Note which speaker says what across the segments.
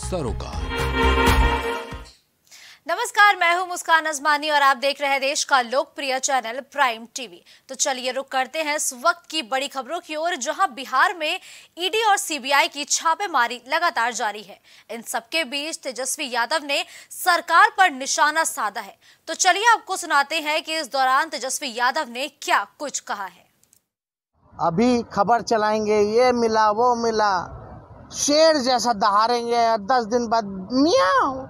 Speaker 1: सरोकार।
Speaker 2: नमस्कार, मैं हूं मुस्कान अजमानी और आप देख रहे हैं देश का लोकप्रिय चैनल प्राइम टीवी। तो चलिए रुक करते हैं इस वक्त की बड़ी खबरों की ओर, जहां बिहार में ईडी और सीबीआई की छापेमारी लगातार जारी है। इन सबके बीच तेजस्वी यादव ने सरकार पर निशाना साधा है। तो चलिए आपको सुनाते हैं कि इस दौरान तेजस्वी यादव ने क्या कुछ कहा है।
Speaker 3: अभी खबर चलाएंगे, ये मिला वो मिला, शेर जैसा दहाड़ेंगे, 10 दिन बाद मियाऊ।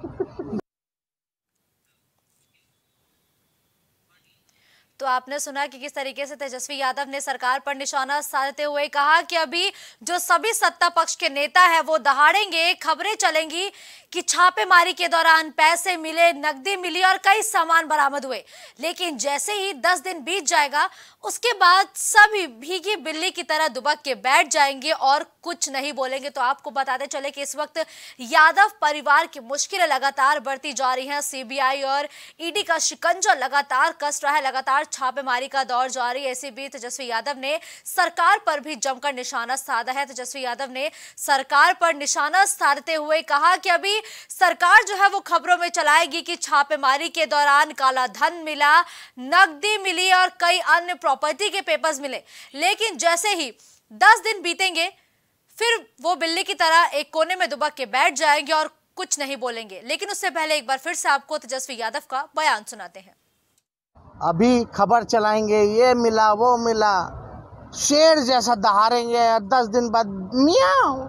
Speaker 2: तो आपने सुना कि किस तरीके से तेजस्वी यादव ने सरकार पर निशाना साधते हुए कहा कि अभी जो सभी सत्ता पक्ष के नेता हैं वो दहाड़ेंगे। खबरें चलेंगी कि छापेमारी के दौरान पैसे मिले, नकदी मिली और कई सामान बरामद हुए, लेकिन जैसे ही 10 दिन बीत जाएगा उसके बाद सभी भीगी बिल्ली की तरह दुबक के बैठ जाएंगे और कुछ नहीं बोलेंगे। तो आपको बताते चले कि इस वक्त यादव परिवार की मुश्किलें लगातार बढ़ती जा रही हैं। सीबीआई और ईडी का शिकंजा लगातार कस रहा है, लगातार छापेमारी का दौर जारी है। इसी बीच तेजस्वी यादव ने सरकार पर भी जमकर निशाना साधा है। तेजस्वी यादव ने सरकार पर निशाना साधते हुए कहा कि अभी सरकार जो है वो खबरों में चलाएगी कि छापेमारी के दौरान काला धन मिला, नकदी मिली और कई अन्य प्रॉपर्टी के पेपर्स मिले, लेकिन जैसे ही 10 दिन बीतेंगे फिर वो बिल्ली की तरह एक कोने में दुबक के बैठ जाएंगे और कुछ नहीं बोलेंगे। लेकिन उससे पहले एक बार फिर से आपको तेजस्वी यादव का बयान सुनाते हैं।
Speaker 3: अभी खबर चलाएंगे, ये मिला वो मिला, शेर जैसा दहाड़ेंगे, 10 दिन बाद मियाऊ।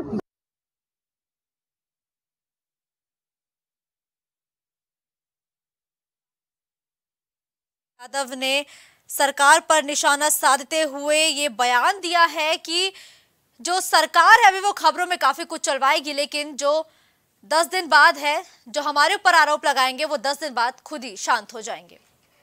Speaker 2: यादव ने सरकार पर निशाना साधते हुए ये बयान दिया है कि जो सरकार है अभी वो खबरों में काफी कुछ चलवाएगी, लेकिन जो 10 दिन बाद है, जो हमारे ऊपर आरोप लगाएंगे वो 10 दिन बाद खुद ही शांत हो जाएंगे।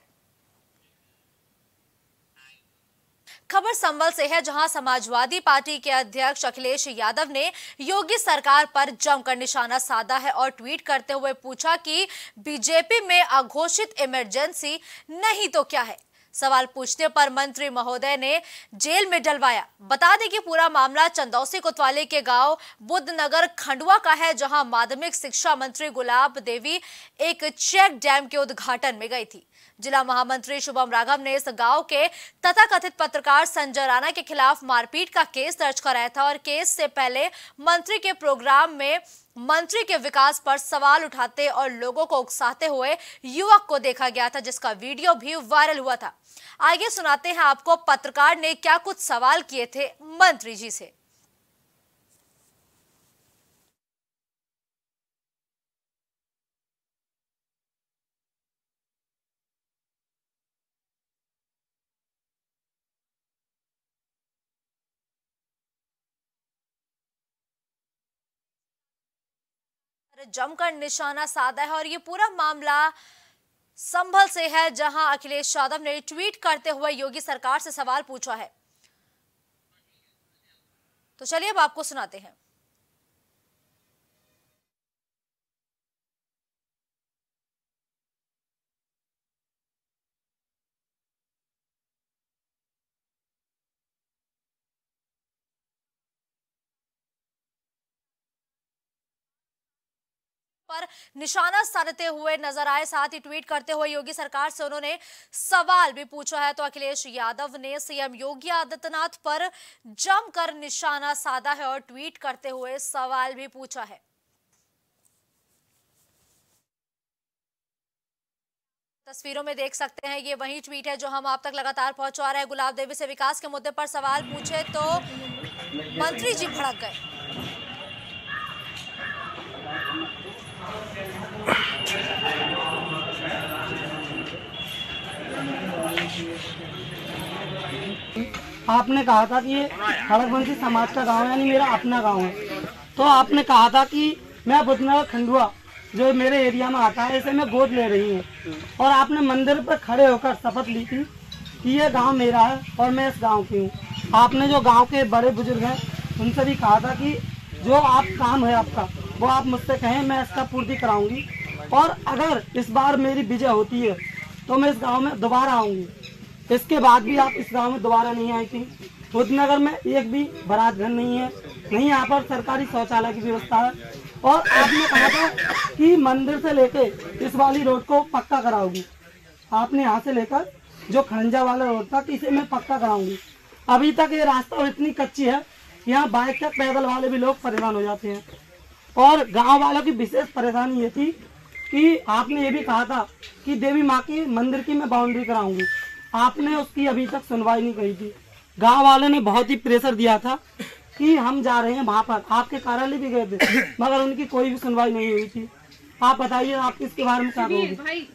Speaker 2: खबर संभल से है, जहां समाजवादी पार्टी के अध्यक्ष अखिलेश यादव ने योगी सरकार पर जमकर निशाना साधा है और ट्वीट करते हुए पूछा कि बीजेपी में अघोषित इमरजेंसी नहीं तो क्या है। सवाल पूछने पर मंत्री महोदय ने जेल में डलवाया। बता दें कि पूरा मामला चंदौसी कोतवाली के गांव बुद्धनगर खंडवा का है, जहां माध्यमिक शिक्षा मंत्री गुलाब देवी एक चेक डैम के उद्घाटन में गई थी। जिला महामंत्री शुभम राघव ने इस गांव के तथाकथित पत्रकार संजय राणा के खिलाफ मारपीट का केस दर्ज कराया था और केस से पहले मंत्री के प्रोग्राम में मंत्री के विकास पर सवाल उठाते और लोगों को उकसाते हुए युवक को देखा गया था, जिसका वीडियो भी वायरल हुआ था। आगे सुनाते हैं आपको पत्रकार ने क्या कुछ सवाल किए थे मंत्री जी से। जमकर निशाना साधा है और ये पूरा मामला संभल से है, जहां अखिलेश यादव ने ट्वीट करते हुए योगी सरकार से सवाल पूछा है। तो चलिए अब आपको सुनाते हैं। पर निशाना साधते हुए नजर आए, साथ ही ट्वीट करते हुए योगी सरकार से उन्होंने सवाल भी पूछा है। तो अखिलेश यादव ने सीएम योगी आदित्यनाथ पर जमकर निशाना साधा है और ट्वीट करते हुए सवाल भी पूछा है। तस्वीरों में देख सकते हैं, ये वही ट्वीट है जो हम आप तक लगातार पहुंचा रहे हैं। गुलाब देवी से विकास के मुद्दे पर सवाल पूछे तो मंत्री जी भड़क गए।
Speaker 4: आपने कहा था कि ये खड़गवंशी समाज का गांव है, यानी मेरा अपना गांव है। तो आपने कहा था कि मैं बुद्धनगर खंडवा जो मेरे एरिया में आता है इसे मैं गोद ले रही हूँ, और आपने मंदिर पर खड़े होकर शपथ ली थी कि ये गांव मेरा है और मैं इस गांव की हूँ। आपने जो गांव के बड़े बुजुर्ग हैं उनसे भी कहा था कि जो आप काम है आपका वो आप मुझसे कहें, मैं इसका पूर्ति कराऊंगी, और अगर इस बार मेरी विजय होती है तो मैं इस गांव में दोबारा आऊंगी। इसके बाद भी आप इस गांव में दोबारा नहीं आई थी। बुद्धनगर में एक भी बारात घर नहीं है, नहीं यहाँ पर सरकारी शौचालय की व्यवस्था है, और आपने कहा था कि मंदिर से लेके इस वाली रोड को पक्का कराओगी। आपने यहाँ से लेकर जो खड़ंजा वाला रोड था कि इसे मैं पक्का कराऊंगी। अभी तक ये रास्ता इतनी कच्ची है, यहाँ बाइक तक पैदल वाले भी लोग परेशान हो जाते हैं। और गांव वालों की विशेष परेशानी ये थी कि आपने ये भी कहा था कि देवी माँ की मंदिर की मैं बाउंड्री कराऊंगी। आपने उसकी अभी तक सुनवाई नहीं करी थी। गांव वालों ने बहुत ही प्रेशर दिया था कि हम जा रहे हैं वहां पर, आपके कार्यालय भी गए थे, मगर उनकी कोई भी सुनवाई नहीं हुई थी। आप बताइए, आप इसके बारे में क्या कहोगे?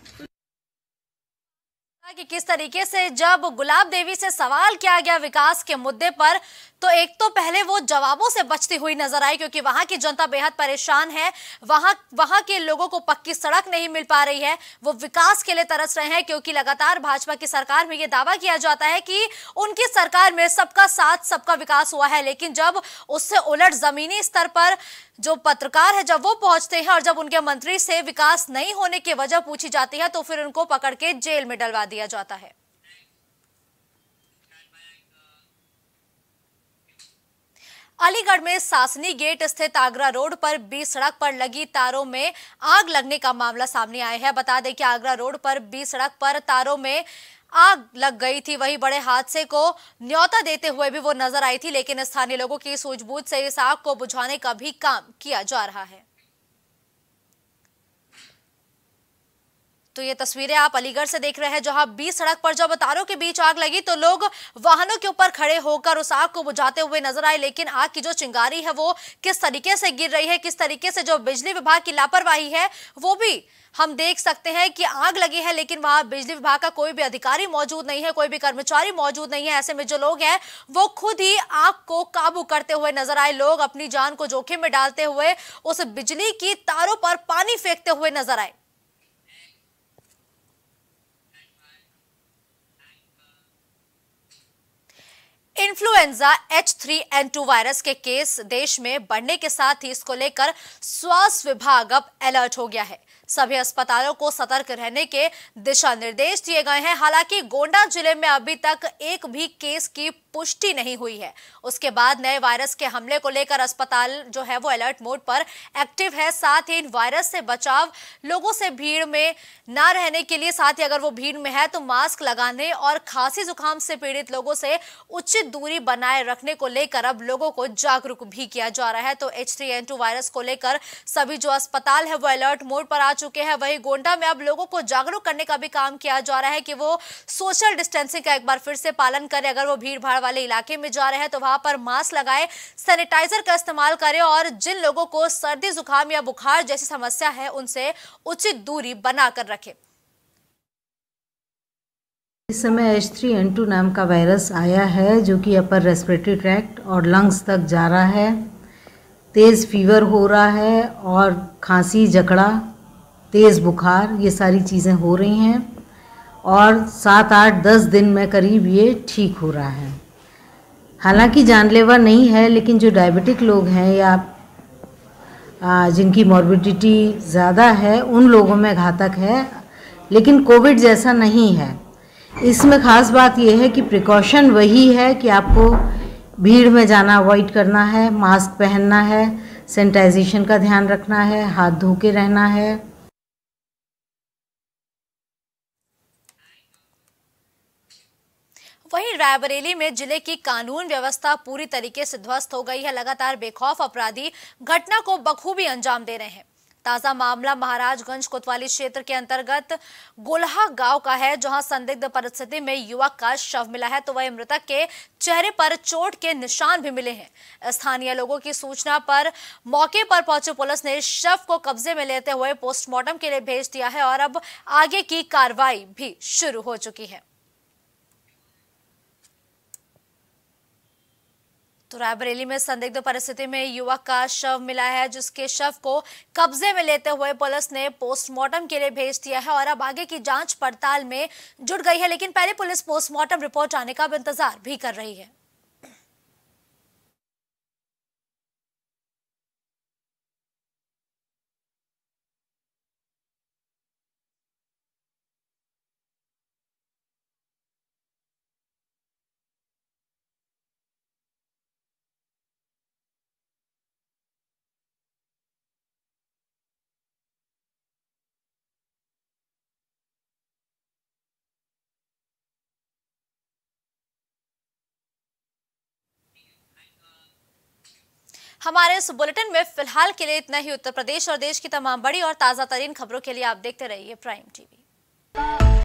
Speaker 2: कि किस तरीके से जब गुलाब देवी से सवाल किया गया विकास के मुद्दे पर, तो एक तो पहले वो जवाबों से बचती हुई नजर आई, क्योंकि वहां की जनता बेहद परेशान है। वहां के लोगों को पक्की सड़क नहीं मिल पा रही है। वो विकास के लिए तरस रहे हैं, क्योंकि लगातार भाजपा की सरकार में ये दावा किया जाता है कि उनकी सरकार में सबका साथ सबका विकास हुआ है। लेकिन जब उससे उलट जमीनी स्तर पर जो पत्रकार है जब वो पहुंचते हैं और जब उनके मंत्री से विकास नहीं होने की वजह पूछी जाती है, तो फिर उनको पकड़ के जेल में डलवा दिया जाता है। अलीगढ़ में सासनी गेट स्थित आगरा रोड पर बीच सड़क पर लगी तारों में आग लगने का मामला सामने आया है। बता दें कि आगरा रोड पर बीच सड़क पर तारों में आग लग गई थी। वही बड़े हादसे को न्योता देते हुए भी वो नजर आई थी, लेकिन स्थानीय लोगों की सूझबूझ से इस आग को बुझाने का भी काम किया जा रहा है। तो ये तस्वीरें आप अलीगढ़ से देख रहे हैं, जहां बीच सड़क पर जब तारों के बीच आग लगी तो लोग वाहनों के ऊपर खड़े होकर उस आग को बुझाते हुए नजर आए। लेकिन आग की जो चिंगारी है वो किस तरीके से गिर रही है, किस तरीके से जो बिजली विभाग की लापरवाही है वो भी हम देख सकते हैं कि आग लगी है, लेकिन वहां बिजली विभाग का कोई भी अधिकारी मौजूद नहीं है, कोई भी कर्मचारी मौजूद नहीं है। ऐसे में जो लोग हैं वो खुद ही आग को काबू करते हुए नजर आए। लोग अपनी जान को जोखिम में डालते हुए उस बिजली की तारों पर पानी फेंकते हुए नजर आए। इन्फ्लुएंजा H3N2 वायरस के केस देश में बढ़ने के साथ ही इसको लेकर स्वास्थ्य विभाग अब अलर्ट हो गया है। सभी अस्पतालों को सतर्क रहने के दिशा निर्देश दिए गए हैं। हालांकि गोंडा जिले में अभी तक एक भी केस की पुष्टि नहीं हुई है। उसके बाद नए वायरस के हमले को लेकर अस्पताल जो है वो अलर्ट मोड पर एक्टिव है। साथ ही इन वायरस से बचाव, लोगों से भीड़ में ना रहने के लिए, साथ ही अगर वो भीड़ में है तो मास्क लगाने और खांसी जुकाम से पीड़ित लोगों से उचित दूरी बनाए रखने को लेकर अब लोगों को जागरूक भी किया जा रहा है। तो H3N2 वायरस को लेकर सभी जो अस्पताल है वो अलर्ट मोड पर आ चुके हैं। वहीं गोंडा में अब लोगों को जागरूक करने का भी काम किया जा रहा है कि वो सोशल डिस्टेंसिंग का एक बार फिर से पालन करें। अगर वो भीड़ भाड़ वाले इलाके में जा रहे हैं तो वहां पर मास्क लगाए, सैनिटाइजर का इस्तेमाल करें और जिन लोगों को सर्दी जुकाम या बुखार जैसी समस्या है उनसे उचित दूरी बनाकर रखें।
Speaker 1: इस समय H3N2 नाम का वायरस आया है जो कि अपर रेस्पिरेटरी ट्रैक्ट और लंग्स तक जा रहा है। तेज़ फीवर हो रहा है और खांसी, जकड़ा, तेज़ बुखार, ये सारी चीज़ें हो रही हैं और 7, 8, 10 दिन में करीब ये ठीक हो रहा है। हालांकि जानलेवा नहीं है, लेकिन जो डायबिटिक लोग हैं या जिनकी मॉर्बिडिटी ज़्यादा है उन लोगों में घातक है, लेकिन कोविड जैसा नहीं है। इसमें ख़ास बात यह है कि प्रिकॉशन वही है कि आपको भीड़ में जाना अवॉइड करना है, मास्क पहनना है, सैनिटाइजेशन का ध्यान रखना है, हाथ धो के रहना है।
Speaker 2: वहीं रायबरेली में जिले की कानून व्यवस्था पूरी तरीके से ध्वस्त हो गई है। लगातार बेखौफ अपराधी घटना को बखूबी अंजाम दे रहे हैं। ताजा मामला महाराजगंज कोतवाली क्षेत्र के अंतर्गत गोल्हा गांव का है, जहां संदिग्ध परिस्थिति में युवक का शव मिला है, तो वही मृतक के चेहरे पर चोट के निशान भी मिले हैं। स्थानीय लोगों की सूचना पर मौके पर पहुंची पुलिस ने शव को कब्जे में लेते हुए पोस्टमार्टम के लिए भेज दिया है और अब आगे की कार्रवाई भी शुरू हो चुकी है। तो रायबरेली में संदिग्ध परिस्थिति में युवक का शव मिला है, जिसके शव को कब्जे में लेते हुए पुलिस ने पोस्टमार्टम के लिए भेज दिया है और अब आगे की जांच पड़ताल में जुट गई है। लेकिन पहले पुलिस पोस्टमार्टम रिपोर्ट आने का इंतजार भी कर रही है। हमारे इस बुलेटिन में फिलहाल के लिए इतना ही। उत्तर प्रदेश और देश की तमाम बड़ी और ताजा तरीन खबरों के लिए आप देखते रहिए प्राइम टीवी।